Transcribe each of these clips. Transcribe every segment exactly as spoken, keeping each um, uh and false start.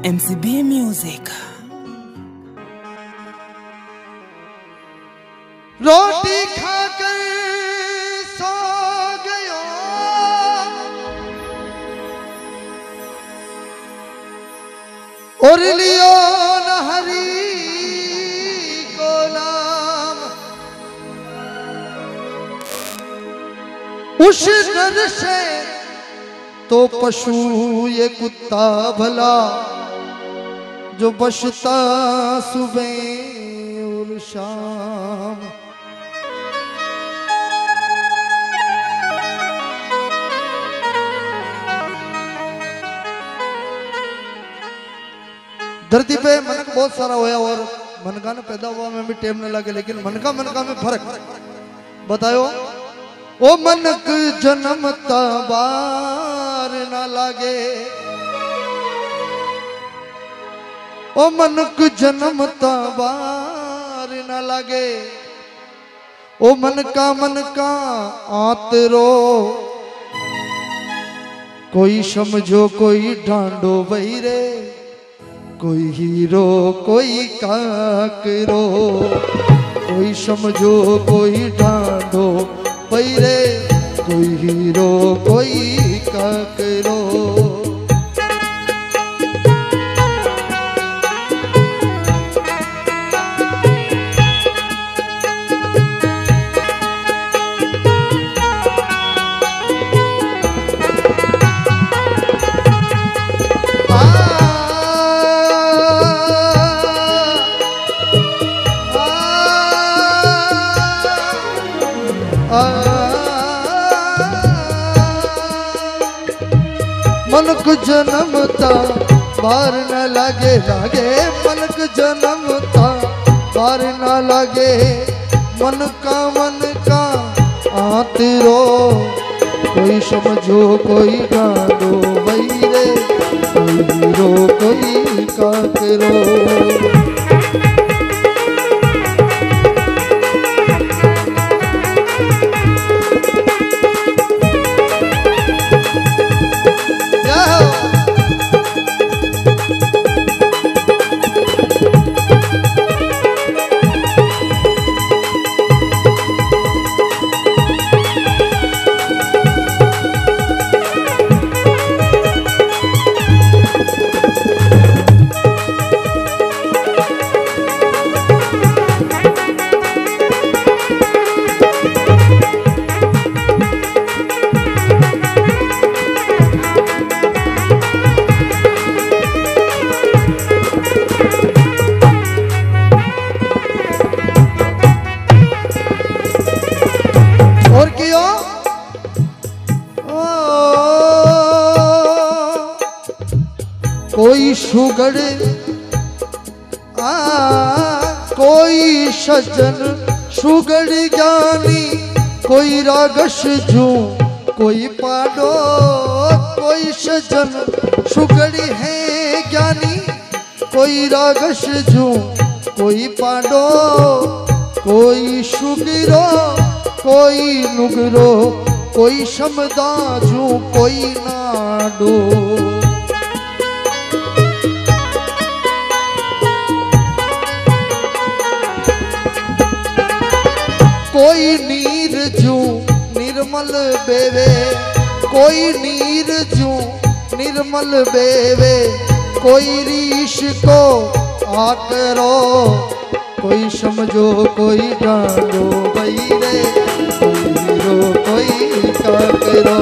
M C B Music। रोटी खाकर सो गयो और लियो न हरि को नाम। उस डर से तो पशु ये कुत्ता भला जो बचता सुबह और शाम। धरती पे मनक बहुत सारा होया और मनका ने पैदा हुआ में भी टेम न लगे, लेकिन मनका मनका में फर्क बतायो। ओ मनक जन्मता बार न लागे, ओ मनक जन्मता बार न लागे। ओ मनका मनका आतरो कोई समझो कोई डांडो बहिरे, कोई हीरो कोई काकरो। कोई समझो कोई डांडो बहिरे, कोई हीरो कोई काकरो। मनक जन्मता बार न लागे लागे, मनक जन्मता बार न लागे। मन का मन का आतरो कोई समझो कोई डांडो बहिरे, कोई हीरो कोई काकरो। कोई सुगड़ आ कोई सज्जन सुगड़ ज्ञानी, कोई रागस जू कोई पाडो। कोई सज्जन सुगड़ है ज्ञानी, कोई रागस जू कोई पाडो। कोई सुगिरो कोई नुगरो, कोई समदाजू कोई नाडो। कोई नीर जू निर्मल बेवे, कोई नीर जू निर्मल बेवे। कोई रीश को आकरो, कोई समझो कोई डांडो बहिरे, कोई हीरो कोई काकरो।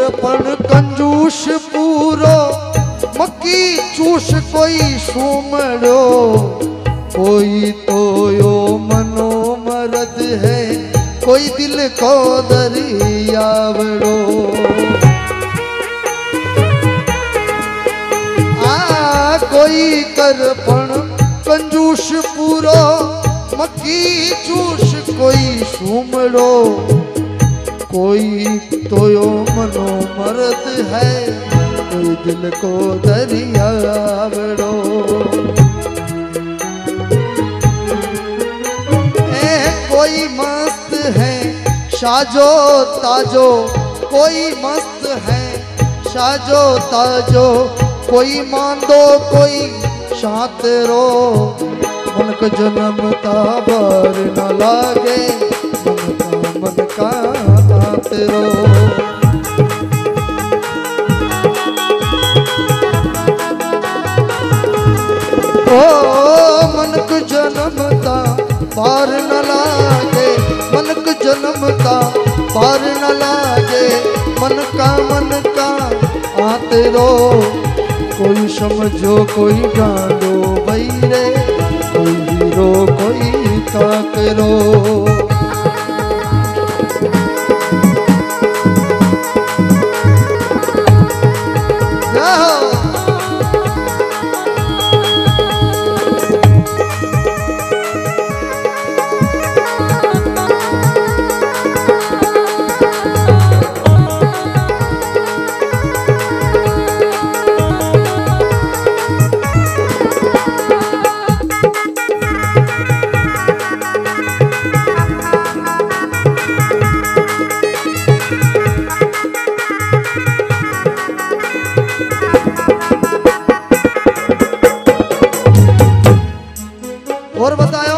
पण कंजूस पूरो मक्की चूस कोई सुमड़ो कोई तो यो मनो मरद है कोई दिल को दरियावड़ो आ कोई करपण कंजूस पूरो मक्की चूस कोई सुमड़ो कोई तो यो मनो मरद है कोई दिल को दरियावड़ो ए कोई मस्त है साजो ताजो कोई मस्त है साजो ताजो कोई मांदो कोई शांत रो मन का जन्म ताबर न लागे मन का आते रो ओ मनक जन्मता पार न लागे मनक जन्मता पार न लागे मन का मन का आते रो कोई समझो कोई गांडो बैरे कोई हीरो कोई काकरो और बतायो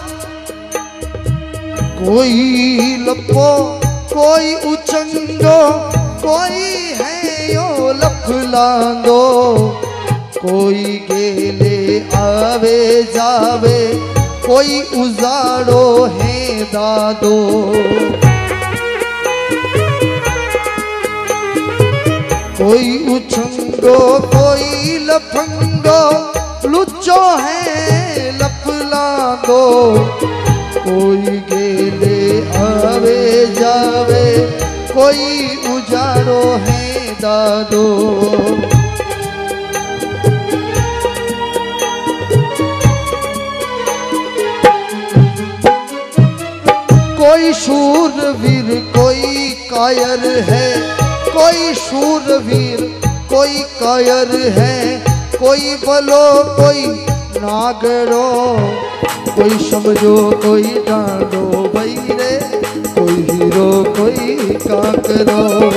कोई लपो कोई उचंगो कोई है यो लफलांदो कोई गेले आवे जावे कोई उजाड़ो है दादो कोई उचंगो कोई लफंगो लुच्चो है लफलांदो कोई गेले आवे जावे कोई उजाड़ो है दादो कोई शूरवीर कोई कायर है कोई शूरवीर कोई कायर है कोई बलो कोई नागरो कोई समझो कोई डांडो बैरे कोई हीरो कोई काकरो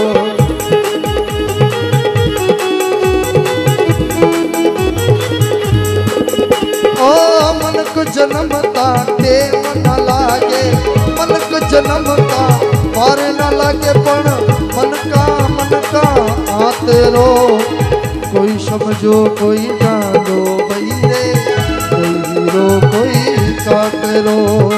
ओ मनक जन्मता टेम न लागे मनक जन्मता पार न लागे पण मन का मन का आतरो कोई समझो कोई डांडो बैरे कोई हीरो कोई काकरो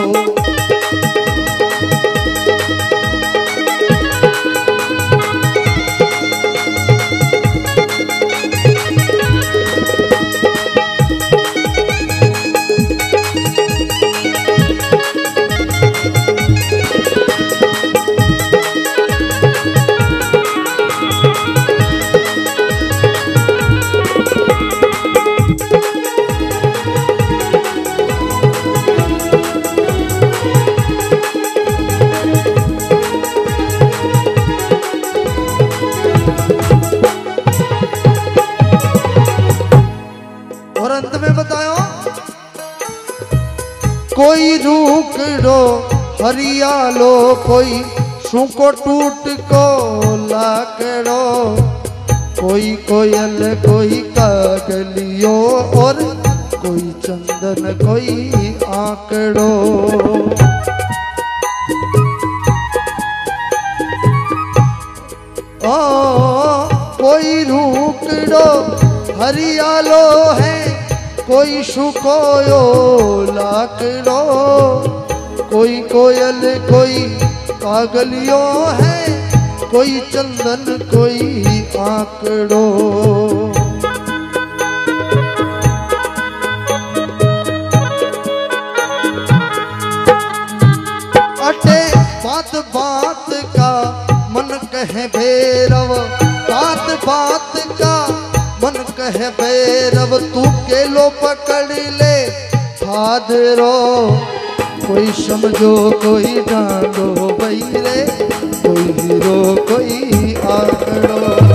कोई रूकड़ो हरियालो कोई सूको टूट को लाकड़ो कोई कोयल कोई कागलियो और कोई चंदन कोई आंकड़ो ओ कोई रूकड़ो हरियालो है कोई सुकोयो लाकड़ो कोई कोयल कोई कागलियो है कोई चंदन कोई आंकड़ो। अटे बात बात का मन कहे भैरव, बात बात का मन कहे भैरव, तू केलो पकड़ ले हादरो। कोई समझो कोई डांडो भई रे, कोई हीरो कोई आंकड़ो।